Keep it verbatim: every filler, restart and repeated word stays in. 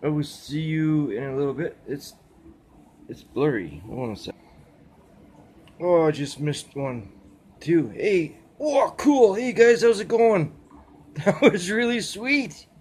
I will see you in a little bit. It's it's blurry. Hold on a sec. Oh, I just missed one. Two. Hey. Oh, cool. Hey guys, how's it going? That was really sweet.